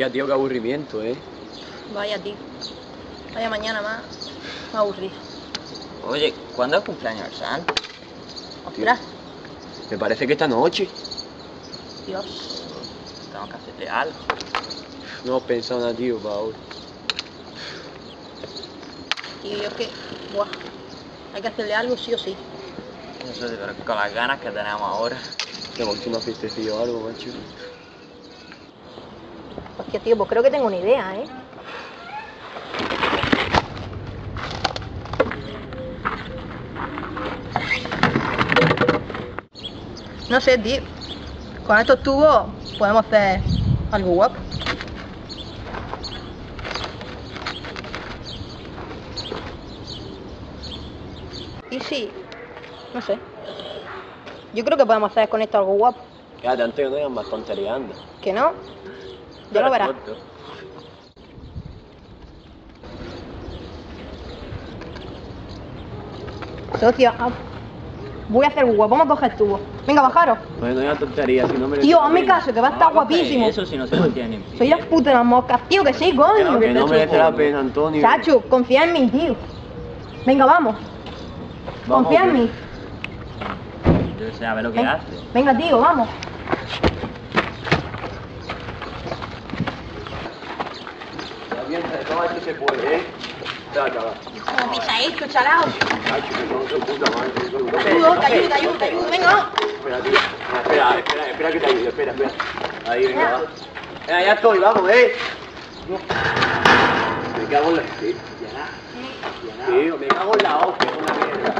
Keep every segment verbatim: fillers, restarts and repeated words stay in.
Hostia, tío, qué aburrimiento, ¿eh? Vaya, tío. Vaya mañana más. Me aburrí. Oye, ¿cuándo es el cumpleaños del santo? Ostras, Me parece que esta noche. Dios. Tengo que hacerle algo. No he pensado nada, tío, para hoy. Tío, yo es que... Buah. Hay que hacerle algo sí o sí. No sé, pero con las ganas que tenemos ahora. Tengo que una fiestecilla o algo, macho. Hostia, tío, pues creo que tengo una idea, ¿eh? No sé, tío. Con estos tubos podemos hacer algo guapo. Y sí, no sé. Yo creo que podemos hacer con esto algo guapo. Quédate, Antonio, no digas más tonterías, anda. ¿Que no? Ya lo verás. Tonto. Socio, ah, voy a hacer algo guapo. Vamos a coger el tubo. Venga, bajaros. Bueno, no digas tonterías, si no me... Tío, hazme caso, que va a estar guapísimo. Eso si no se mantiene en pie. Soy las putas de las moscas, tío, que sí, coño. Que no merece la pena, Antonio. Chacho, confía en mí, tío. Venga, vamos. Vamos, Confía en tío. mí. Yo sé a ver lo que Venga, hace. venga, tío, vamos. Mientras todo esto se puede, ¿eh? Ya, ya, va. Como pisadito, chalao. Macho, que son su puta madre. Te ayudo, te ayudo, te ayudo, te ayudo. Venga. Espera, tío. Espera, espera, espera que te ayude, espera, espera. Ahí, venga, va. Venga, ya estoy, vamos, ¿eh? Me cago en la... Sí, ya. Tío, me cago en la hostia, con la mierda.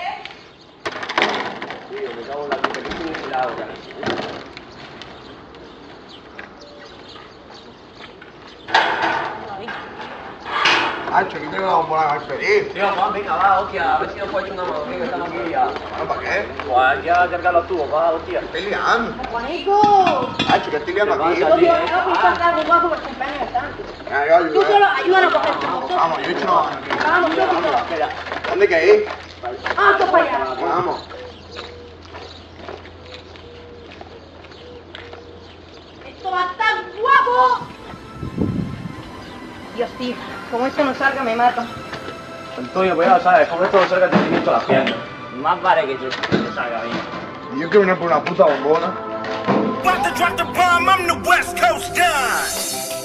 Tío, me cago en la puta, que estoy en la hora. Hacho, aquí tengo la bombona al pedir. Tío, Juan, venga, va, hostia, a ver si nos puede echar una mano, venga, estamos aquí ya. Bueno, ¿para qué? Pues ya cargar los tubos, va, hostia. Estoy liando. Juanico. Hacho, que estoy liando aquí. Levanta, tío. Socio, no pensás algo guapo por el cumpleaños del santo. Venga, yo ayudo. Tú solo ayúdanos a coger el tubo. socio. Vamos, yo he hecho una mano aquí. Vamos, socio. Espera. ¿Dónde hay que ir? Ah, tú para allá. Vamos. Esto va a estar guapo. Dios, tío, como esto no salga me mata. Antonio, pues ya lo sabes, como esto no salga te reviento las piernas. Más vale que te, te salga bien. Y yo que venir por una puta bombona. About to drop the bomb, I'm the West Coast Don.